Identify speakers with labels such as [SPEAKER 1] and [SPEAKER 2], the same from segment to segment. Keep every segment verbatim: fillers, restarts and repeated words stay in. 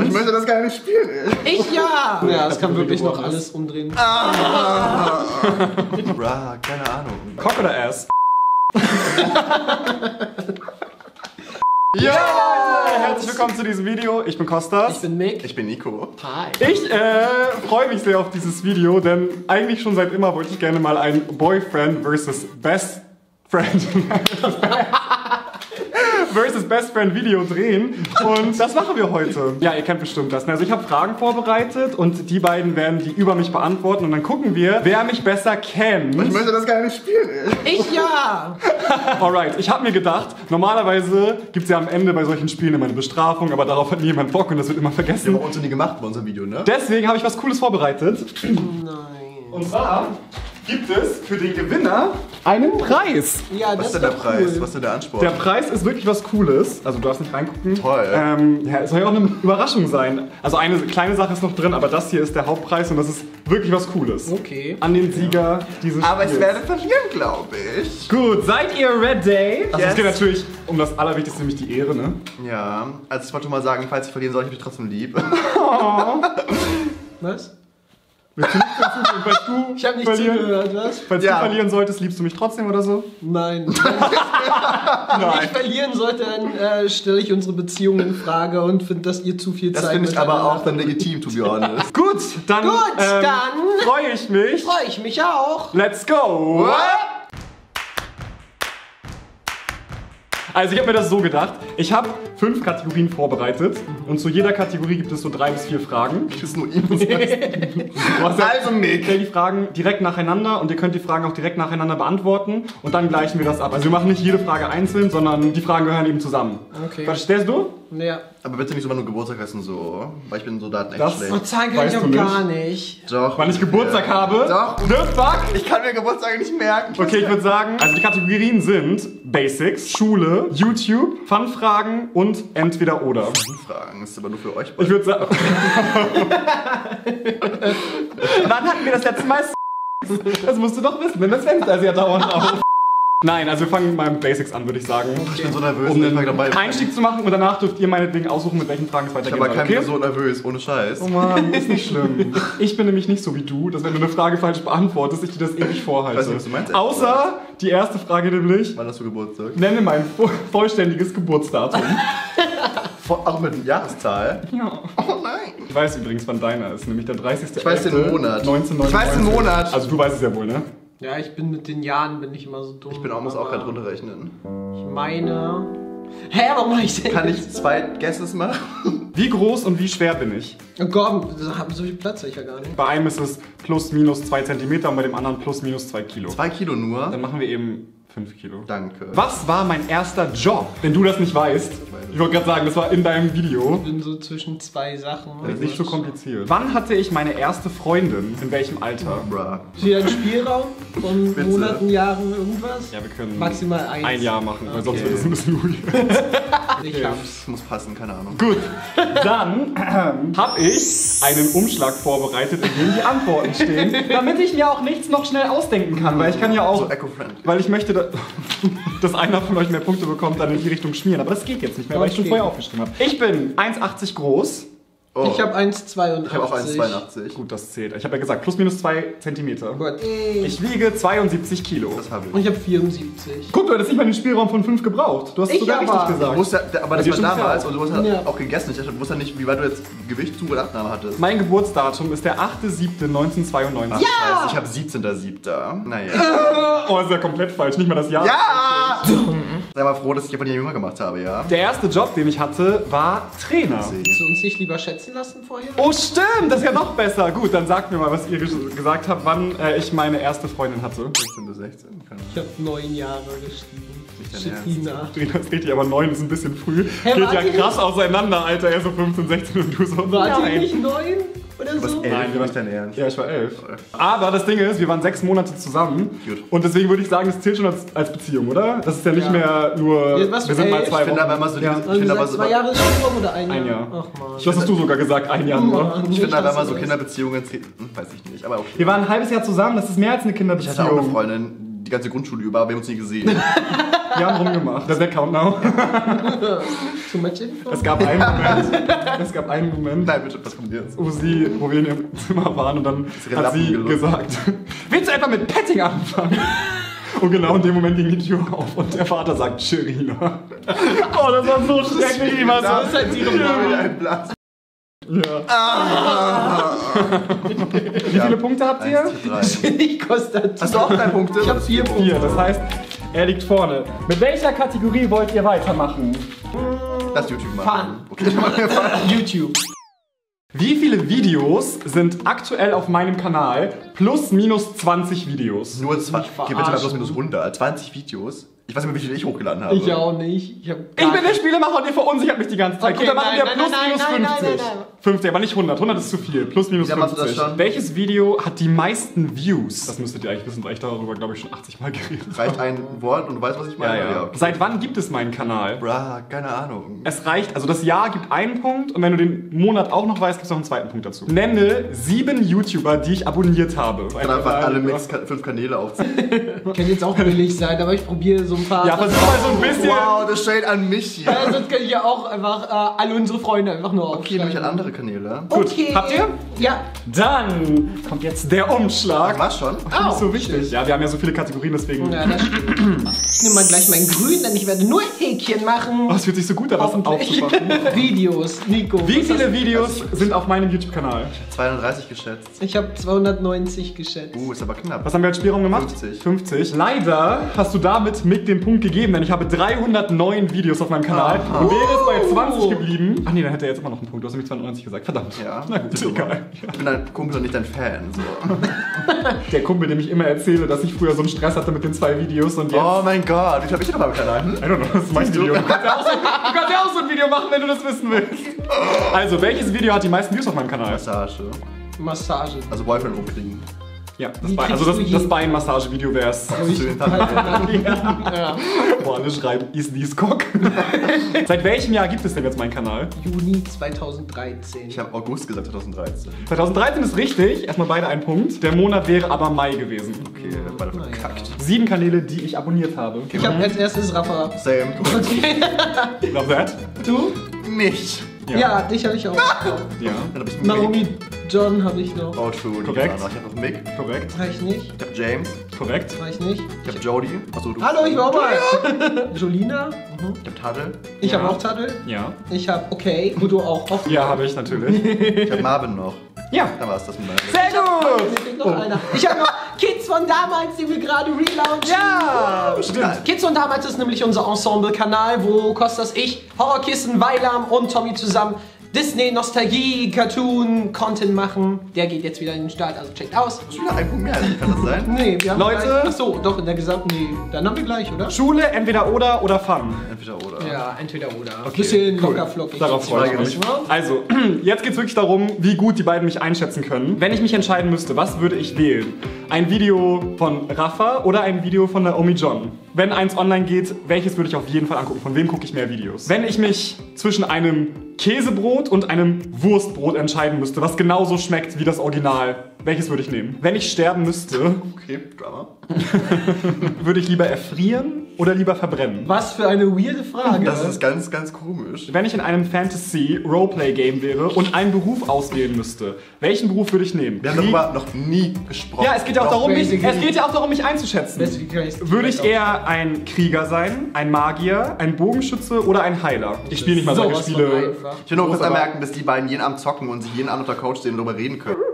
[SPEAKER 1] Ich möchte das gar nicht spielen.
[SPEAKER 2] Ich ja! Ja, das kann wirklich noch alles umdrehen. Ah.
[SPEAKER 1] Bra, keine Ahnung.
[SPEAKER 3] Cock oder Ass?
[SPEAKER 1] Ja!
[SPEAKER 3] Herzlich willkommen zu diesem Video. Ich bin Kostas.
[SPEAKER 2] Ich bin Mick.
[SPEAKER 1] Ich bin Nico.
[SPEAKER 2] Hi.
[SPEAKER 3] Ich äh, freue mich sehr auf dieses Video, denn eigentlich schon seit immer wollte ich gerne mal ein Boyfriend versus Best Friend versus Best Friend Video drehen und das machen wir heute. Ja, ihr kennt bestimmt das. Also ich habe Fragen vorbereitet und die beiden werden die über mich beantworten und dann gucken wir, wer mich besser kennt.
[SPEAKER 1] Ich möchte das gar nicht spielen.
[SPEAKER 2] Ich ja!
[SPEAKER 3] Alright, ich habe mir gedacht, normalerweise gibt es ja am Ende bei solchen Spielen immer eine Bestrafung, aber darauf hat niemand Bock und das wird immer vergessen.
[SPEAKER 1] Wir haben uns nie gemacht bei unserem Video, ne?
[SPEAKER 3] Deswegen habe ich was Cooles vorbereitet.
[SPEAKER 2] Nein.
[SPEAKER 3] Und zwar gibt es für den Gewinner einen Preis.
[SPEAKER 2] Ja,
[SPEAKER 1] Was
[SPEAKER 2] das
[SPEAKER 1] ist denn der
[SPEAKER 2] doch
[SPEAKER 1] Preis?
[SPEAKER 2] cool.
[SPEAKER 1] Was ist denn der Anspruch?
[SPEAKER 3] Der Preis ist wirklich was Cooles. Also du darfst nicht reingucken.
[SPEAKER 1] Toll.
[SPEAKER 3] Ähm, ja, es soll ja auch eine Überraschung sein. Also eine kleine Sache ist noch drin, aber das hier ist der Hauptpreis und das ist wirklich was Cooles.
[SPEAKER 2] Okay.
[SPEAKER 3] An den Sieger dieses
[SPEAKER 1] Aber ich
[SPEAKER 3] Spiels.
[SPEAKER 1] werde verlieren, glaube ich.
[SPEAKER 3] Gut, seid ihr ready? Also
[SPEAKER 1] Yes.
[SPEAKER 3] es geht natürlich um das Allerwichtigste, nämlich die Ehre, ne?
[SPEAKER 1] Ja, also ich wollte mal sagen, falls ich verlieren soll, ich mich trotzdem lieb.
[SPEAKER 2] Was?
[SPEAKER 3] Willst du nicht dazu, falls du
[SPEAKER 2] Ich habe nicht
[SPEAKER 3] verlieren,
[SPEAKER 2] zugehört, was?
[SPEAKER 3] Falls
[SPEAKER 1] Ja.
[SPEAKER 3] du verlieren solltest, liebst du mich trotzdem oder so?
[SPEAKER 2] Nein. Wenn ich verlieren sollte, dann äh, stelle ich unsere Beziehung in Frage und finde, dass ihr zu viel
[SPEAKER 1] Das
[SPEAKER 2] Zeit
[SPEAKER 1] finde ich aber
[SPEAKER 2] miteinander
[SPEAKER 1] auch dann legitim, to be honest.
[SPEAKER 3] Gut, dann,
[SPEAKER 2] Gut,
[SPEAKER 3] ähm,
[SPEAKER 2] dann-
[SPEAKER 3] freue ich mich.
[SPEAKER 2] freue ich mich auch.
[SPEAKER 3] Let's go! Also ich habe mir das so gedacht, ich habe fünf Kategorien vorbereitet und zu jeder Kategorie gibt es so drei bis vier Fragen.
[SPEAKER 1] Ich ist nur ihm.
[SPEAKER 3] Du hast ja,
[SPEAKER 1] Also Mick.
[SPEAKER 3] ich stell die Fragen direkt nacheinander und ihr könnt die Fragen auch direkt nacheinander beantworten und dann gleichen wir das ab. Also wir machen nicht jede Frage einzeln, sondern die Fragen gehören eben zusammen.
[SPEAKER 2] Okay.
[SPEAKER 3] Verstehst du?
[SPEAKER 2] Ja.
[SPEAKER 1] Aber bitte nicht so, wenn du Geburtstag hast und so, weil ich bin so Daten echt
[SPEAKER 3] Das-
[SPEAKER 1] schlecht.
[SPEAKER 2] Und zahlen kann
[SPEAKER 3] Weißt
[SPEAKER 2] ich
[SPEAKER 3] du
[SPEAKER 2] auch
[SPEAKER 3] nicht?
[SPEAKER 2] gar nicht.
[SPEAKER 1] Doch.
[SPEAKER 3] Wann ich Geburtstag
[SPEAKER 1] Ja.
[SPEAKER 3] habe?
[SPEAKER 1] Doch.
[SPEAKER 3] The fuck?
[SPEAKER 1] Ich kann mir Geburtstage nicht merken.
[SPEAKER 3] Okay, ich würde sagen, also die Kategorien sind Basics, Schule, YouTube, Fun-Fragen und Entweder-Oder.
[SPEAKER 1] Fragen, das ist aber nur für euch.
[SPEAKER 3] Ich würde sagen... Wann hatten wir das letzte Mal? Das musst du doch wissen, denn das Fenster ist ja dauernd auf. Nein, also wir fangen mal mit Basics an, würde ich sagen.
[SPEAKER 1] Ich bin so nervös,
[SPEAKER 3] Um
[SPEAKER 1] ich bin dabei.
[SPEAKER 3] einen Einstieg zu machen und danach dürft ihr meinetwegen aussuchen, mit welchen Fragen es
[SPEAKER 1] Ich
[SPEAKER 3] weitergehen
[SPEAKER 1] aber
[SPEAKER 3] soll,
[SPEAKER 1] kein
[SPEAKER 3] okay?
[SPEAKER 1] okay? so nervös, ohne Scheiß.
[SPEAKER 3] Oh Mann, ist nicht schlimm. Ich bin nämlich nicht so wie du, dass wenn du eine Frage falsch beantwortest, ich dir das ewig vorhalte.
[SPEAKER 1] Weiß nicht, was du meinst,
[SPEAKER 3] Außer die erste Frage nämlich,
[SPEAKER 1] Wann hast du Geburtstag?
[SPEAKER 3] nenne mein vo- vollständiges Geburtsdatum.
[SPEAKER 1] Vor- Auch mit einer Jahreszahl?
[SPEAKER 3] Ja.
[SPEAKER 1] Oh nein.
[SPEAKER 3] Ich weiß übrigens, wann deiner ist, nämlich der dreißigste
[SPEAKER 1] Ich weiß den Monat.
[SPEAKER 3] neunzehnhundertneunundneunzig.
[SPEAKER 1] Ich weiß den Monat.
[SPEAKER 3] Also du weißt es ja wohl, ne?
[SPEAKER 2] Ja, ich bin mit den Jahren bin ich immer so dumm.
[SPEAKER 1] Ich bin auch, muss auch
[SPEAKER 2] aber
[SPEAKER 1] gerade runterrechnen.
[SPEAKER 2] Ich meine. Hä, warum mach ich denn?
[SPEAKER 1] Kann ich zwei Guesses machen?
[SPEAKER 3] Wie groß und wie schwer bin ich?
[SPEAKER 2] Oh Gott, so viel Platz habe ich ja gar nicht.
[SPEAKER 3] Bei einem ist es plus minus zwei Zentimeter und bei dem anderen plus minus zwei Kilo.
[SPEAKER 1] Zwei Kilo nur?
[SPEAKER 3] Dann machen wir eben fünf Kilo.
[SPEAKER 1] Danke.
[SPEAKER 3] Was war mein erster Job? Wenn du das nicht weißt. Ich wollte gerade sagen, das war in deinem Video.
[SPEAKER 2] Ich bin so zwischen zwei Sachen.
[SPEAKER 3] Das ist nicht so kompliziert. Wann hatte ich meine erste Freundin? In welchem Alter?
[SPEAKER 1] Bruh.
[SPEAKER 2] Ist hier ein Spielraum von
[SPEAKER 1] Bitte.
[SPEAKER 2] Monaten, Jahren, irgendwas?
[SPEAKER 3] Ja, wir können
[SPEAKER 2] Maximal eins.
[SPEAKER 3] ein Jahr machen, weil sonst
[SPEAKER 2] Okay.
[SPEAKER 3] wird es ein bisschen weird.
[SPEAKER 2] Ich hab's.
[SPEAKER 1] Das muss passen, keine Ahnung.
[SPEAKER 3] Gut, dann ähm, habe ich einen Umschlag vorbereitet, in dem die Antworten stehen, damit ich mir auch nichts noch schnell ausdenken kann, weil ich kann ja auch,
[SPEAKER 1] So eco-friendly.
[SPEAKER 3] weil ich möchte, da, dass einer von euch mehr Punkte bekommt, dann in die Richtung schmieren, aber das geht jetzt nicht mehr, weil ich schon
[SPEAKER 2] Okay.
[SPEAKER 3] vorher aufgeschrieben habe. Ich bin eins Komma achtzig groß.
[SPEAKER 1] Oh.
[SPEAKER 2] Ich habe eins Komma zweiundachtzig.
[SPEAKER 1] Ich habe auch eins Komma zweiundachtzig.
[SPEAKER 3] Gut, das zählt. Ich habe ja gesagt, plus minus zwei Zentimeter.
[SPEAKER 2] Gut.
[SPEAKER 3] Ich wiege zweiundsiebzig Kilo.
[SPEAKER 1] Das habe
[SPEAKER 2] Und
[SPEAKER 1] ich.
[SPEAKER 2] ich habe vierundsiebzig.
[SPEAKER 3] Guck, du hättest nicht mal den Spielraum von fünf gebraucht. Du hast es
[SPEAKER 2] Ich
[SPEAKER 3] sogar
[SPEAKER 2] aber.
[SPEAKER 3] richtig
[SPEAKER 1] Du
[SPEAKER 3] gesagt.
[SPEAKER 1] wusstest ja, aber das
[SPEAKER 3] dir
[SPEAKER 1] war
[SPEAKER 3] schon
[SPEAKER 1] damals
[SPEAKER 3] klar.
[SPEAKER 1] und du hast ja
[SPEAKER 2] Ja.
[SPEAKER 1] auch gegessen. Ich dachte, du wusstest ja nicht, wie weit du jetzt Gewicht zu oder Abnahme hattest.
[SPEAKER 3] Mein Geburtsdatum ist der achte siebte neunzehnhundertzweiundneunzig.
[SPEAKER 1] Ach, Scheiße, ich habe siebzehnter siebter Naja.
[SPEAKER 3] Oh, das ist ja komplett falsch. Nicht mal das Jahr.
[SPEAKER 1] Ja! Sei mal froh, dass ich einfach die jünger gemacht habe, ja?
[SPEAKER 3] Der erste Job, den ich hatte, war Trainer.
[SPEAKER 2] Willst du uns nicht lieber schätzen lassen vorher?
[SPEAKER 3] Oh, stimmt. Das ist ja noch besser. Gut, dann sagt mir mal, was ihr ges- gesagt habt, wann äh, ich meine erste Freundin hatte.
[SPEAKER 1] sechzehn bis sechzehn? Keine Ahnung.
[SPEAKER 2] Ich habe neun Jahre geschrieben.
[SPEAKER 1] Nicht dein
[SPEAKER 2] Shitina.
[SPEAKER 3] Trainer ist richtig, aber neun ist ein bisschen früh.
[SPEAKER 2] Hä,
[SPEAKER 3] Geht
[SPEAKER 2] wart
[SPEAKER 3] ja
[SPEAKER 2] ihr
[SPEAKER 3] krass auseinander, Alter. Er so fünfzehn, sechzehn und du so.
[SPEAKER 2] Wart ihr
[SPEAKER 3] nein.
[SPEAKER 2] nicht neun oder
[SPEAKER 1] Du bist
[SPEAKER 2] so?
[SPEAKER 1] elf,
[SPEAKER 3] Nein, wir
[SPEAKER 1] nicht dein Ernst.
[SPEAKER 3] Ja, ich war elf. Aber das Ding ist, wir waren sechs Monate zusammen.
[SPEAKER 1] Gut.
[SPEAKER 3] Und deswegen würde ich sagen, das zählt schon als, als Beziehung, oder? Das ist ja nicht
[SPEAKER 2] Ja.
[SPEAKER 3] mehr nur.
[SPEAKER 2] Jetzt warst du
[SPEAKER 3] wir sind mal
[SPEAKER 2] elf?
[SPEAKER 3] zwei
[SPEAKER 1] Ich finde
[SPEAKER 3] Wochen.
[SPEAKER 1] aber immer so
[SPEAKER 3] Ja.
[SPEAKER 1] dieses-
[SPEAKER 2] Und
[SPEAKER 1] Ich
[SPEAKER 2] du
[SPEAKER 1] finde aber
[SPEAKER 2] sagst
[SPEAKER 1] so-
[SPEAKER 2] zwei Jahre Studium oder ein Jahr?
[SPEAKER 3] Ein Jahr.
[SPEAKER 2] Ach man.
[SPEAKER 3] Was hast du sogar gesagt? Ein Jahr nur.
[SPEAKER 2] Mann,
[SPEAKER 1] Ich
[SPEAKER 2] nicht,
[SPEAKER 1] finde aber
[SPEAKER 2] dass
[SPEAKER 1] immer
[SPEAKER 2] du
[SPEAKER 1] so
[SPEAKER 2] das-
[SPEAKER 1] Kinderbeziehungen zählen. Hm, weiß ich nicht, aber okay.
[SPEAKER 3] Wir waren ein halbes Jahr zusammen, das ist mehr als eine
[SPEAKER 1] Ich hatte auch eine
[SPEAKER 3] Kinderbeziehung.
[SPEAKER 1] Freundin, die ganze Grundschule über, aber wir haben uns nie gesehen.
[SPEAKER 3] Wir haben rumgemacht. Das ist der Countdown.
[SPEAKER 2] Too much info?
[SPEAKER 3] Es gab einen Moment, es gab einen Moment,
[SPEAKER 1] Nein, bitte, was kommt jetzt?
[SPEAKER 3] wo, sie, wo wir in ihrem Zimmer waren und dann
[SPEAKER 1] ihre
[SPEAKER 3] hat sie
[SPEAKER 1] Lappen gelust.
[SPEAKER 3] gesagt, willst du etwa mit Petting anfangen? Und genau in dem Moment ging die Tür auf und der Vater sagt, Sherina. Oh, das war so schrecklich. Ich war so,
[SPEAKER 2] Das ist halt die Nummer.
[SPEAKER 1] ein Blatt.
[SPEAKER 3] ja.
[SPEAKER 1] Ah.
[SPEAKER 3] Wie viele Punkte habt ihr?
[SPEAKER 1] eins, zwei, drei.
[SPEAKER 2] Ich kostet.
[SPEAKER 1] Hast du auch drei Punkte?
[SPEAKER 2] Ich hab vier Punkte.
[SPEAKER 3] Vier, das heißt, er liegt vorne. Mit welcher Kategorie wollt ihr weitermachen?
[SPEAKER 1] Lass YouTube machen.
[SPEAKER 2] Fun.
[SPEAKER 1] Okay, dann machen wir Fun.
[SPEAKER 2] YouTube.
[SPEAKER 3] Wie viele Videos sind aktuell auf meinem Kanal? Plus, minus zwanzig Videos.
[SPEAKER 1] Nur zwanzig.
[SPEAKER 2] Mich
[SPEAKER 1] Geh bitte mal bloß
[SPEAKER 2] verarschen.
[SPEAKER 1] minus hundert. zwanzig Videos. Ich weiß nicht mehr, wie viele ich hochgeladen habe.
[SPEAKER 2] Ich auch nicht. Ich, hab
[SPEAKER 3] Ich bin der Spielemacher und ihr verunsichert mich die ganze Zeit.
[SPEAKER 2] Okay,
[SPEAKER 3] Gut, dann machen
[SPEAKER 2] nein,
[SPEAKER 3] wir
[SPEAKER 2] nein,
[SPEAKER 3] plus,
[SPEAKER 2] nein,
[SPEAKER 3] minus
[SPEAKER 2] nein, nein,
[SPEAKER 3] fünfzig.
[SPEAKER 2] nein, nein.
[SPEAKER 3] fünfzig, aber nicht hundert. hundert ist zu viel. Plus, minus
[SPEAKER 1] Wie lange machst du das
[SPEAKER 3] fünfzig.
[SPEAKER 1] schon?
[SPEAKER 3] Welches Video hat die meisten Views? Das müsstet ihr eigentlich wissen, weil ich darüber, glaube ich, schon achtzig Mal geredet habe.
[SPEAKER 1] Reicht ein Wort und du weißt, was ich meine?
[SPEAKER 3] Ja, ja.
[SPEAKER 1] okay.
[SPEAKER 3] Seit wann gibt es meinen Kanal?
[SPEAKER 1] Bra, keine Ahnung.
[SPEAKER 3] Es reicht, also das Jahr gibt einen Punkt und wenn du den Monat auch noch weißt, gibt es noch einen zweiten Punkt dazu. Nenne sieben YouTuber, die ich abonniert habe.
[SPEAKER 1] Ich kann einfach alle Mix fünf Kanäle aufziehen.
[SPEAKER 2] Kann jetzt auch billig sein, aber ich probiere so ein paar.
[SPEAKER 3] Ja, versuch mal so ein bisschen.
[SPEAKER 1] Wow, das steht an mich hier.
[SPEAKER 2] Ja, sonst kann ich ja auch einfach äh, alle unsere Freunde einfach nur
[SPEAKER 1] Okay,
[SPEAKER 2] aufschreiben.
[SPEAKER 1] nämlich an andere Kanäle.
[SPEAKER 3] Gut,
[SPEAKER 2] Okay.
[SPEAKER 3] habt ihr?
[SPEAKER 2] Ja.
[SPEAKER 3] Dann kommt jetzt der Umschlag.
[SPEAKER 1] War schon?
[SPEAKER 3] Nicht
[SPEAKER 2] Au,
[SPEAKER 3] so wichtig. Ja, wir haben ja so viele Kategorien, deswegen.
[SPEAKER 2] Ja, das stimmt. Ich nehme mal gleich mein Grün, denn ich werde nur Häkchen machen.
[SPEAKER 3] Oh, es fühlt sich so gut an, das
[SPEAKER 2] Hoffentlich.
[SPEAKER 3] aufzumachen.
[SPEAKER 2] Videos, Nico.
[SPEAKER 3] Wie
[SPEAKER 2] was hast
[SPEAKER 3] viele
[SPEAKER 2] du-
[SPEAKER 3] Videos sind auf meinem YouTube-Kanal?
[SPEAKER 1] zweiunddreißig geschätzt.
[SPEAKER 2] Ich habe zweihundertneunzig geschätzt.
[SPEAKER 1] Uh, ist aber knapp.
[SPEAKER 3] Was haben wir als Spielraum gemacht?
[SPEAKER 1] fünfzig.
[SPEAKER 3] fünfzig. Leider hast du damit Mick den Punkt gegeben, denn ich habe dreihundertneun Videos auf meinem Kanal.
[SPEAKER 1] Aha.
[SPEAKER 3] Und wäre es bei zwanzig geblieben. Ach nee, dann hätte er jetzt immer noch einen Punkt. Du hast nämlich zweihundertneunzig gesagt. Verdammt.
[SPEAKER 1] Ja.
[SPEAKER 3] Na gut, egal. Ja.
[SPEAKER 1] Ich bin dein Kumpel und nicht dein Fan. So.
[SPEAKER 3] Der Kumpel, dem ich immer erzähle, dass ich früher so einen Stress hatte mit den zwei Videos und jetzt.
[SPEAKER 1] Oh mein Gott, wie viel hab ich denn auf meinem Kanal? Hm?
[SPEAKER 3] I don't know, das ist mein
[SPEAKER 1] Siehst du?
[SPEAKER 3] Video. Du kannst, ja auch so, du kannst ja auch so ein Video machen, wenn du das wissen willst. Also, welches Video hat die meisten Views auf meinem Kanal?
[SPEAKER 1] Massage.
[SPEAKER 2] Massage.
[SPEAKER 1] Also Boyfriend rumkriegen.
[SPEAKER 3] Ja, das,
[SPEAKER 2] Wie
[SPEAKER 3] Bein, also
[SPEAKER 2] kriegst
[SPEAKER 3] das,
[SPEAKER 2] du
[SPEAKER 3] das
[SPEAKER 2] je-
[SPEAKER 3] Bein-Massage-Video wär's.
[SPEAKER 1] Zu den Tagen.
[SPEAKER 2] Ja.
[SPEAKER 3] Boah, alle schreiben, ist dies Cock. Seit welchem Jahr gibt es denn jetzt meinen Kanal?
[SPEAKER 2] Juni zweitausenddreizehn.
[SPEAKER 1] Ich habe August gesagt, zweitausenddreizehn.
[SPEAKER 3] zweitausenddreizehn ist richtig, erstmal beide ein Punkt. Der Monat wäre aber Mai gewesen.
[SPEAKER 1] Okay, beide verkackt.
[SPEAKER 3] Sieben Kanäle, die ich abonniert habe.
[SPEAKER 2] Ich habe als erstes Rafa.
[SPEAKER 1] Same.
[SPEAKER 3] Love that.
[SPEAKER 2] Du?
[SPEAKER 1] Mich.
[SPEAKER 2] Ja, dich habe ich auch.
[SPEAKER 3] Ja,
[SPEAKER 1] Dann hab ich
[SPEAKER 2] Naomi
[SPEAKER 1] Mick.
[SPEAKER 2] John habe ich noch.
[SPEAKER 1] Oh, true.
[SPEAKER 3] Korrekt.
[SPEAKER 1] Ich hab noch Mick.
[SPEAKER 3] korrekt,
[SPEAKER 2] War ich nicht?
[SPEAKER 1] Ich hab James.
[SPEAKER 3] korrekt.
[SPEAKER 2] War ich nicht?
[SPEAKER 1] Ich hab Jodie. Achso, du.
[SPEAKER 2] Hallo, ich war auch mal. Jolina. Mhm.
[SPEAKER 1] Ich hab Tadel.
[SPEAKER 2] Ich
[SPEAKER 3] Ja.
[SPEAKER 2] habe auch Tadel.
[SPEAKER 3] Ja.
[SPEAKER 2] Ich habe Okay, wo du auch oft.
[SPEAKER 3] Ja, habe ich natürlich.
[SPEAKER 1] Ich hab Marvin noch.
[SPEAKER 3] Ja.
[SPEAKER 1] Dann war's das mit meiner Liste.
[SPEAKER 3] Sehr gut.
[SPEAKER 2] Mir fehlt noch einer. Ich habe noch Kids von damals, die wir gerade relaunchen.
[SPEAKER 3] Ja, stimmt.
[SPEAKER 2] Kids von damals ist nämlich unser Ensemble-Kanal, wo Kostas, ich, Horrorkissen, Weilam und Tommy zusammen Disney, Nostalgie, Cartoon, Content machen. Der geht jetzt wieder in den Start, also checkt aus.
[SPEAKER 1] Hast du wieder einen Punkt mehr? Kann das sein?
[SPEAKER 2] Nee, wir haben
[SPEAKER 3] Leute.
[SPEAKER 2] gleich, ach so, doch in der gesamten. Nee, dann haben wir gleich, oder?
[SPEAKER 3] Schule, entweder oder oder Fun.
[SPEAKER 1] Entweder oder.
[SPEAKER 2] Ja, entweder oder. Bisschen locker flockig.
[SPEAKER 3] Darauf freue ich
[SPEAKER 1] Frage
[SPEAKER 3] mich.
[SPEAKER 1] nicht.
[SPEAKER 3] Also, jetzt geht es wirklich darum, wie gut die beiden mich einschätzen können. Wenn ich mich entscheiden müsste, was würde ich wählen? Ein Video von Rafa oder ein Video von Naomi John? Wenn eins online geht, welches würde ich auf jeden Fall angucken? Von wem gucke ich mehr Videos? Wenn ich mich zwischen einem Käsebrot und einem Wurstbrot entscheiden müsste, was genauso schmeckt wie das Original, welches würde ich nehmen? Wenn ich sterben müsste,
[SPEAKER 1] Okay, Drama.
[SPEAKER 3] würde ich lieber erfrieren oder lieber verbrennen?
[SPEAKER 2] Was für eine weirde Frage.
[SPEAKER 1] Das ist ganz, ganz komisch.
[SPEAKER 3] Wenn ich in einem Fantasy-Roleplay-Game wäre und einen Beruf auswählen müsste, welchen Beruf würde ich nehmen?
[SPEAKER 1] Wir haben
[SPEAKER 3] Krieg-
[SPEAKER 1] darüber noch nie gesprochen.
[SPEAKER 3] Ja, es geht ja auch
[SPEAKER 2] Doch,
[SPEAKER 3] darum, mich,
[SPEAKER 2] basically.
[SPEAKER 3] es geht ja auch darum, mich einzuschätzen.
[SPEAKER 2] Deswegen kann ich's-
[SPEAKER 3] Würde ich eher ein Krieger sein, ein Magier, ein Bogenschütze oder ein Heiler? Ich spiele nicht mal solche
[SPEAKER 2] Sowas von
[SPEAKER 3] Spiele.
[SPEAKER 2] einfach.
[SPEAKER 1] Ich will nur kurz
[SPEAKER 3] Groß, aber-
[SPEAKER 1] anmerken, dass die beiden jeden Abend zocken und sich jeden Abend unter Couch sehen und darüber reden können.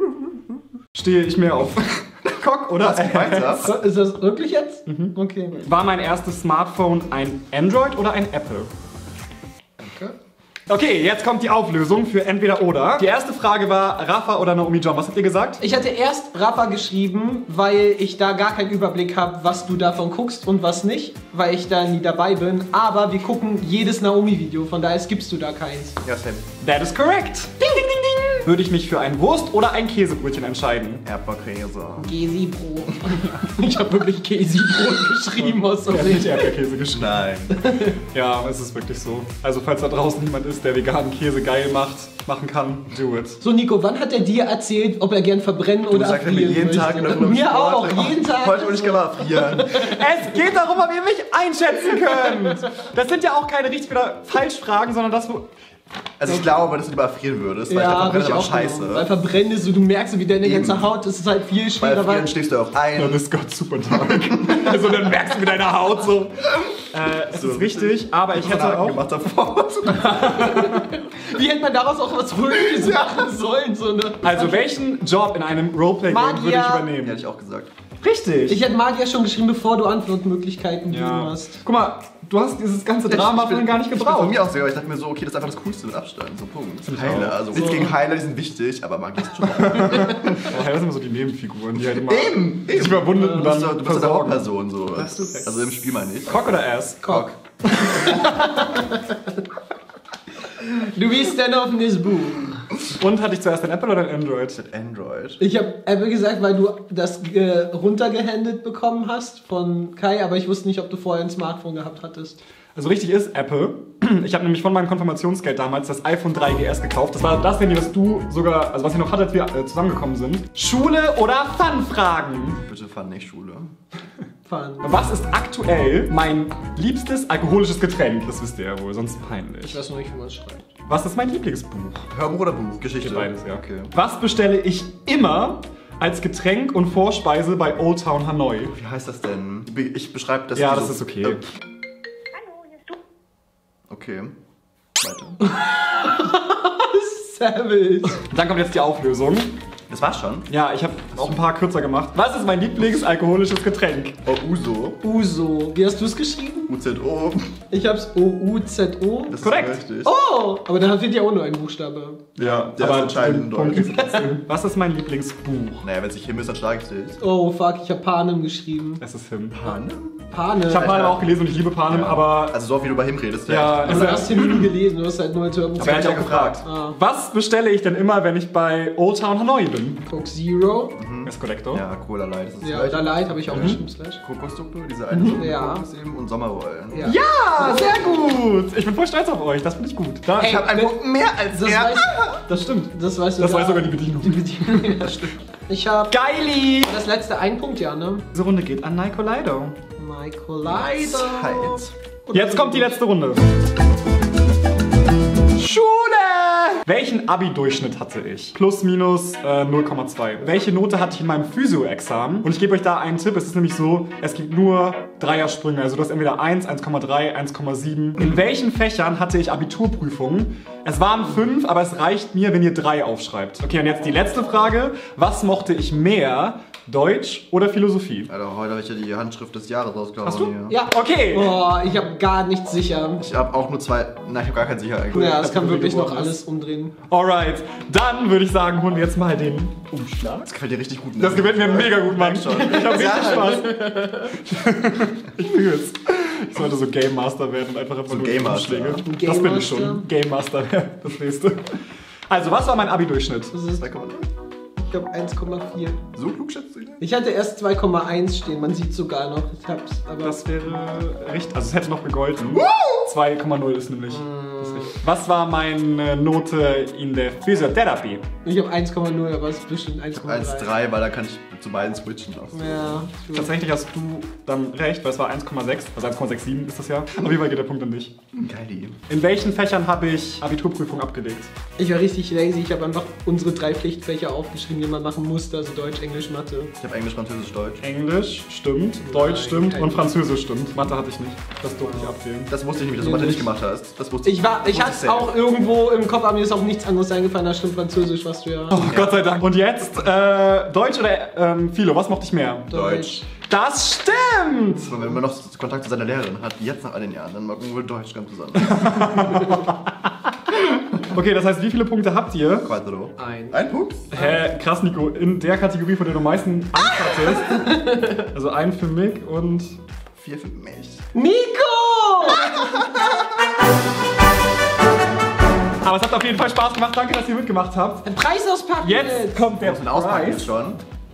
[SPEAKER 3] Stehe ich mehr auf Cock oder
[SPEAKER 1] Was weiter?
[SPEAKER 2] So, ist das wirklich jetzt? Mhm. Okay.
[SPEAKER 3] War mein erstes Smartphone ein Android oder ein Apple?
[SPEAKER 2] Danke.
[SPEAKER 3] Okay, jetzt kommt die Auflösung für entweder oder. Die erste Frage war Rafa oder Naomi John. Was habt ihr gesagt?
[SPEAKER 2] Ich hatte erst Rafa geschrieben, weil ich da gar keinen Überblick habe, was du davon guckst und was nicht, weil ich da nie dabei bin. Aber wir gucken jedes Naomi-Video, von daher skippst du da keins.
[SPEAKER 1] Ja, Sam.
[SPEAKER 3] That is correct. Ding, ding, ding, ding. würde ich mich für ein Wurst- oder ein Käsebrötchen entscheiden.
[SPEAKER 1] Erdbeerkäse.
[SPEAKER 2] Käsebrot. Ich habe wirklich Käsebrot geschrieben aus
[SPEAKER 3] Ich habe
[SPEAKER 2] Versehen.
[SPEAKER 3] nicht Erdbeerkäse geschrieben.
[SPEAKER 1] Nein.
[SPEAKER 3] Ja, es ist wirklich so. Also falls da draußen jemand ist, der veganen Käse geil macht, machen kann, do it.
[SPEAKER 2] So, Nico, wann hat er dir erzählt, ob er gern verbrennen
[SPEAKER 1] Du
[SPEAKER 2] oder
[SPEAKER 1] sagst mir
[SPEAKER 2] erfrieren
[SPEAKER 1] jeden Tag
[SPEAKER 2] möchte?
[SPEAKER 1] nach einem
[SPEAKER 2] Mir
[SPEAKER 1] Sport,
[SPEAKER 2] auch,
[SPEAKER 1] oh,
[SPEAKER 2] jeden Tag.
[SPEAKER 1] Heute würde ich gerne mal frieren.
[SPEAKER 3] Es geht darum, ob ihr mich einschätzen könnt. Das sind ja auch keine richtig oder falsch Fragen, sondern das, wo...
[SPEAKER 1] Also ich glaube, dass du lieber frieren würdest, weil
[SPEAKER 2] Ja,
[SPEAKER 1] ich
[SPEAKER 2] hab
[SPEAKER 1] glaube,
[SPEAKER 2] ich
[SPEAKER 1] Verbrennen
[SPEAKER 2] auch
[SPEAKER 1] aber
[SPEAKER 2] genommen. Weil
[SPEAKER 1] scheiße.
[SPEAKER 2] Verbrennen ist so, du merkst so, wie deine
[SPEAKER 1] Eben.
[SPEAKER 2] ganze Haut, das ist halt viel
[SPEAKER 1] Bei
[SPEAKER 2] schwerer.
[SPEAKER 1] Frieren schläfst du auch ein.
[SPEAKER 3] Ja, das ist Gott super dark. Also dann merkst du mit deiner Haut so. Äh, es
[SPEAKER 1] So
[SPEAKER 3] ist richtig, aber ich hätte auch...
[SPEAKER 1] gemacht davor.
[SPEAKER 2] Wie hätte man daraus auch was Fröhliches machen sollen? So eine
[SPEAKER 3] Also welchen Job in einem Roleplay-Game würde ich
[SPEAKER 2] Magier.
[SPEAKER 3] übernehmen?
[SPEAKER 1] Ja, hätte ich auch gesagt.
[SPEAKER 3] Richtig.
[SPEAKER 2] Ich hätte Magier schon geschrieben, bevor du Antwortmöglichkeiten gegeben
[SPEAKER 3] ja.
[SPEAKER 2] hast.
[SPEAKER 3] Guck mal, du hast dieses ganze Drama
[SPEAKER 1] Ich bin-
[SPEAKER 3] vorhin gar nicht
[SPEAKER 1] Ich bin von
[SPEAKER 3] gebraucht.
[SPEAKER 1] mir aus, aber ich dachte mir so, okay, das ist einfach das Coolste mit Abstand. So, Punkt.
[SPEAKER 3] ich
[SPEAKER 1] Heiler,
[SPEAKER 3] auch.
[SPEAKER 1] also nichts gegen Heiler, die sind wichtig, aber Magie ist schon.
[SPEAKER 3] Oh, hey, das sind immer so die Nebenfiguren, die halt immer
[SPEAKER 1] Eben,
[SPEAKER 3] sich
[SPEAKER 1] eben.
[SPEAKER 3] Verwundeten
[SPEAKER 1] Du
[SPEAKER 3] dann
[SPEAKER 1] bist doch- du bist doch der
[SPEAKER 3] versorgen.
[SPEAKER 1] Hauptperson so.
[SPEAKER 3] hast du recht.
[SPEAKER 1] Also im Spiel meine ich.
[SPEAKER 3] Cock oder Ass?
[SPEAKER 2] Cock. Du wie stand auf this Buch.
[SPEAKER 3] Und hatte ich zuerst ein Apple oder ein Android?
[SPEAKER 1] Mit Android.
[SPEAKER 2] Ich habe Apple gesagt, weil du das äh, runtergehandelt bekommen hast von Kai, aber ich wusste nicht, ob du vorher ein Smartphone gehabt hattest.
[SPEAKER 3] Also richtig ist Apple. Ich habe nämlich von meinem Konfirmationsgeld damals das iPhone drei G S gekauft. Das war das Handy, was du sogar, also was ich noch hatte, als wir äh, zusammengekommen sind. Schule oder Fun-Fragen?
[SPEAKER 1] Bitte fahren nicht Schule.
[SPEAKER 2] Fun.
[SPEAKER 3] Was ist aktuell mein liebstes alkoholisches Getränk? Das wisst ihr ja wohl, sonst
[SPEAKER 2] Ich
[SPEAKER 3] peinlich.
[SPEAKER 2] weiß noch nicht, wie man es schreibt.
[SPEAKER 3] Was ist mein Lieblingsbuch?
[SPEAKER 1] Hörbuch oder Buch? Geschichte?
[SPEAKER 3] Geht beides, ja.
[SPEAKER 1] Okay.
[SPEAKER 3] Was bestelle ich immer als Getränk und Vorspeise bei Old Town Hanoi?
[SPEAKER 1] Wie heißt das denn? Ich beschreibe das.
[SPEAKER 3] Ja,
[SPEAKER 1] wie
[SPEAKER 3] das
[SPEAKER 1] so-
[SPEAKER 3] ist okay.
[SPEAKER 1] Äh,
[SPEAKER 4] Hallo, hier ist du.
[SPEAKER 1] Okay. Weiter.
[SPEAKER 2] Savage.
[SPEAKER 3] Dann kommt jetzt die Auflösung.
[SPEAKER 1] Das war's schon.
[SPEAKER 3] Ja, ich habe auch ein paar kürzer gemacht. Was ist mein Lieblingsalkoholisches Getränk?
[SPEAKER 1] Oh, Uso.
[SPEAKER 2] Uso. Wie hast du es geschrieben?
[SPEAKER 1] U Z O.
[SPEAKER 2] Ich hab's O U Z O.
[SPEAKER 1] Das
[SPEAKER 3] Korrekt.
[SPEAKER 1] ist richtig.
[SPEAKER 2] Oh, aber da fehlt ja auch nur ein Buchstabe.
[SPEAKER 1] Ja, der
[SPEAKER 3] Aber
[SPEAKER 1] ist entscheidend in
[SPEAKER 3] den Punkt
[SPEAKER 1] Deutsch.
[SPEAKER 3] kriegst du trotzdem. Was ist mein Lieblingsbuch?
[SPEAKER 1] Naja, wenn es nicht Himmel ist, dann schlage ich dich.
[SPEAKER 2] Oh fuck, ich hab Panem geschrieben.
[SPEAKER 3] Es ist Him.
[SPEAKER 1] Panem?
[SPEAKER 2] Panem.
[SPEAKER 3] Ich habe Panem auch gelesen und ich liebe Panem, aber...
[SPEAKER 1] Also so, wie du bei Him redest.
[SPEAKER 3] Ja,
[SPEAKER 2] Also du hast Him nie gelesen, du hast halt nur als Hörbuch.
[SPEAKER 3] Aber er hat ja auch gefragt.
[SPEAKER 2] Ah.
[SPEAKER 3] Was bestelle ich denn immer, wenn ich bei Old Town Hanoi bin?
[SPEAKER 2] Coke Zero.
[SPEAKER 3] Das ist korrekt, oder?
[SPEAKER 1] Ja, Cola Light. Das ist
[SPEAKER 2] Ja,
[SPEAKER 1] gleich.
[SPEAKER 2] oder Light habe ich auch geschrieben. Slash.
[SPEAKER 1] Kokosdukte, diese eine Sorte
[SPEAKER 2] Ja.
[SPEAKER 1] Kokos eben und Sommerrollen.
[SPEAKER 2] Ja.
[SPEAKER 3] Ja, sehr gut. Ich bin voll stolz auf euch. Das finde ich gut. Da,
[SPEAKER 2] Hey,
[SPEAKER 3] ich hab
[SPEAKER 1] Ein
[SPEAKER 2] wenn-
[SPEAKER 1] Punkt mehr als
[SPEAKER 2] Das
[SPEAKER 1] er.
[SPEAKER 2] weiß,
[SPEAKER 3] das stimmt.
[SPEAKER 2] das weißt du
[SPEAKER 3] Das
[SPEAKER 2] gar-
[SPEAKER 3] weiß sogar die Bedienung.
[SPEAKER 2] Die Bedienung, das stimmt. Ich hab
[SPEAKER 3] Geili!
[SPEAKER 2] das letzte ein Punkt, ja, ne?
[SPEAKER 3] Diese Runde geht an Nicolaido.
[SPEAKER 2] Michael Leider.
[SPEAKER 1] Zeit.
[SPEAKER 3] Jetzt kommt die letzte Runde. Schule! Welchen Abi-Durchschnitt hatte ich? Plus, minus äh, null Komma zwei. Welche Note hatte ich in meinem Physio-Examen? Und ich gebe euch da einen Tipp. Es ist nämlich so, es gibt nur Dreiersprünge. Also du hast entweder eins, eins Komma drei, eins Komma sieben. In welchen Fächern hatte ich Abiturprüfungen? Es waren fünf, aber es reicht mir, wenn ihr drei aufschreibt. Okay, und jetzt die letzte Frage. Was mochte ich mehr? Deutsch oder Philosophie?
[SPEAKER 1] Alter, heute habe ich ja die Handschrift des Jahres rausgehauen.
[SPEAKER 3] Hast du?
[SPEAKER 1] Hier.
[SPEAKER 2] Ja.
[SPEAKER 3] Okay.
[SPEAKER 2] Boah, ich habe gar nichts sicher.
[SPEAKER 1] Ich habe auch nur zwei. Nein, ich habe gar keinen sicher eigentlich.
[SPEAKER 2] Ja, das
[SPEAKER 3] Also,
[SPEAKER 2] kann
[SPEAKER 3] wie
[SPEAKER 2] wirklich noch
[SPEAKER 3] geworden ist.
[SPEAKER 2] alles umdrehen.
[SPEAKER 3] Alright, dann würde ich sagen, holen wir jetzt mal den Umschlag.
[SPEAKER 1] Das gefällt dir richtig gut. Ne?
[SPEAKER 3] Das gefällt mir mega gut, Mann. Ich
[SPEAKER 1] Schon.
[SPEAKER 3] hab richtig
[SPEAKER 1] Ja.
[SPEAKER 3] Spaß. Ich fühl's. Ich sollte so Game Master werden und einfach immer
[SPEAKER 1] So
[SPEAKER 3] nur
[SPEAKER 1] Game
[SPEAKER 3] die
[SPEAKER 1] Master.
[SPEAKER 3] Umschläge.
[SPEAKER 2] Ein
[SPEAKER 3] Das
[SPEAKER 2] Game
[SPEAKER 3] bin ich
[SPEAKER 2] Master?
[SPEAKER 3] schon. Game Master wäre das nächste. Also, was war mein Abi-Durchschnitt?
[SPEAKER 2] Das ist,
[SPEAKER 1] zwei Komma null.
[SPEAKER 2] ich glaube, eins Komma vier.
[SPEAKER 1] So klug schätzt du ihn?
[SPEAKER 2] Ich hatte erst zwei Komma eins stehen, man sieht sogar noch. Ich hab's, aber
[SPEAKER 3] Das wäre richtig. Also, es hätte noch gegolten. zwei Komma null ist nämlich. Das ist richtig. Was war meine Note in der Physiotherapie?
[SPEAKER 2] ich habe eins Komma null, aber es ist bestimmt eins Komma
[SPEAKER 1] eins
[SPEAKER 2] drei.
[SPEAKER 1] Komma drei, weil da kann ich zu beiden switchen lassen.
[SPEAKER 2] Ja, true.
[SPEAKER 3] Tatsächlich hast du dann recht, weil es war eins Komma sechs, also eins Komma sechsundsiebzig ist das ja. Auf jeden Fall geht der Punkt an dich.
[SPEAKER 1] Geil.
[SPEAKER 3] In welchen Fächern habe ich Abiturprüfung abgelegt?
[SPEAKER 2] Ich war richtig lazy, ich habe einfach unsere drei Pflichtfächer aufgeschrieben, die man machen musste, also Deutsch, Englisch, Mathe.
[SPEAKER 1] Ich habe Englisch, Französisch, Deutsch.
[SPEAKER 3] Englisch stimmt, Deutsch
[SPEAKER 2] Nein,
[SPEAKER 3] stimmt
[SPEAKER 2] kein
[SPEAKER 3] und
[SPEAKER 2] Witz.
[SPEAKER 3] Französisch stimmt. Mathe hatte ich nicht. Das durfte ich abwählen.
[SPEAKER 1] Das wusste ich nicht, dass du Mathe nicht gemacht hast. Das wusste
[SPEAKER 2] Ich war, ich
[SPEAKER 1] das
[SPEAKER 2] hatte
[SPEAKER 1] wusste
[SPEAKER 2] es auch irgendwo im Kopf, aber mir ist auch nichts anderes eingefallen, da stimmt Französisch, was du ja...
[SPEAKER 3] Oh, Gott sei Dank. Und jetzt, äh, Deutsch oder ähm, Philo, was mochte ich mehr?
[SPEAKER 1] Deutsch.
[SPEAKER 3] Das stimmt!
[SPEAKER 1] Aber wenn man noch Kontakt zu seiner Lehrerin hat, jetzt nach all den Jahren, dann mag man wohl Deutsch ganz besonders.
[SPEAKER 3] Okay, das heißt, wie viele Punkte habt ihr?
[SPEAKER 1] Quattro.
[SPEAKER 2] Ein.
[SPEAKER 1] Ein Punkt?
[SPEAKER 3] Hä, krass, Nico. In der Kategorie, von der du am meisten Angst hattest. Also ein für Mick und...
[SPEAKER 1] Vier für mich.
[SPEAKER 2] Nico!
[SPEAKER 3] Aber es hat auf jeden Fall Spaß gemacht. Danke, dass ihr mitgemacht habt.
[SPEAKER 2] Den Preis auspacken.
[SPEAKER 3] Jetzt kommt der
[SPEAKER 1] Ich bin auspacken
[SPEAKER 3] Preis.
[SPEAKER 1] schon.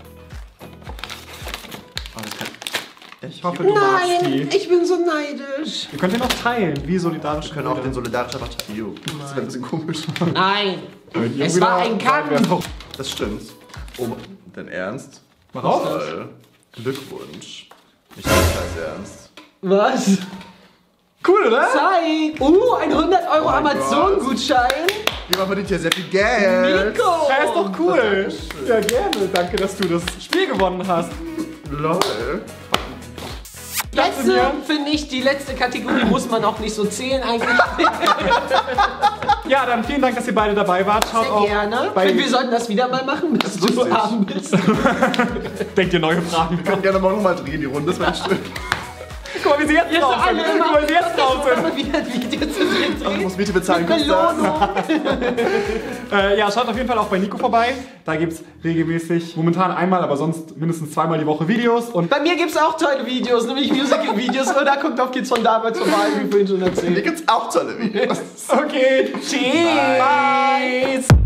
[SPEAKER 1] Oh, das kann
[SPEAKER 3] Ich hoffe, du magst die.
[SPEAKER 2] Nein, ich bin so neidisch.
[SPEAKER 3] Ihr könnt den noch teilen, wie solidarisch.
[SPEAKER 1] Wir können auch den solidarischen einfach teilen. Das wäre ein bisschen komisch.
[SPEAKER 2] Nein. Es war ein Kampf.
[SPEAKER 1] Das stimmt. Oh, dein Ernst?
[SPEAKER 3] Mach auf.
[SPEAKER 1] Toll. Glückwunsch. Nicht ganz scheiß ernst.
[SPEAKER 2] Was?
[SPEAKER 3] Cool, oder?
[SPEAKER 2] Zeig. Uh, ein hundert Euro
[SPEAKER 1] Oh mein
[SPEAKER 2] Amazon-Gutschein.
[SPEAKER 1] Jemand verdient hier sehr viel Geld.
[SPEAKER 2] Nico.
[SPEAKER 3] Ja, ist doch cool. Ja, gerne. Danke, dass du das Spiel gewonnen hast.
[SPEAKER 1] Lol.
[SPEAKER 2] Letzte,
[SPEAKER 3] mir.
[SPEAKER 2] finde ich, die letzte Kategorie muss man auch nicht so zählen eigentlich.
[SPEAKER 3] Ja, dann vielen Dank, dass ihr beide dabei wart. Schaut
[SPEAKER 2] Sehr
[SPEAKER 3] auch
[SPEAKER 2] gerne.
[SPEAKER 3] bei
[SPEAKER 2] Wir sollten das wieder mal machen, bis du so
[SPEAKER 1] lustig.
[SPEAKER 2] arm bist.
[SPEAKER 3] Denkt ihr neue Fragen.
[SPEAKER 1] Wir können gerne mal nochmal drehen, die Runde. Das wäre schön.
[SPEAKER 3] Guck mal, wie sie jetzt drauf sind.
[SPEAKER 2] alle
[SPEAKER 3] Guck mal, wie sie jetzt drauf sind.
[SPEAKER 2] immer wieder ein Video zu sehen.
[SPEAKER 1] Ich muss Miete bezahlen. kostet das?
[SPEAKER 2] Belohnung.
[SPEAKER 3] Äh, ja, schaut auf jeden Fall auch bei Nico vorbei. Da gibt es regelmäßig, momentan einmal, aber sonst mindestens zweimal die Woche Videos. Und
[SPEAKER 2] Bei mir gibt es auch tolle Videos, nämlich Musical-Videos. Oder guckt auf Kids von damals vorbei, wie vorhin schon
[SPEAKER 1] Hier
[SPEAKER 2] erzählt.
[SPEAKER 1] gibt's auch tolle Videos.
[SPEAKER 3] okay,
[SPEAKER 2] Tschüss.
[SPEAKER 3] Bye.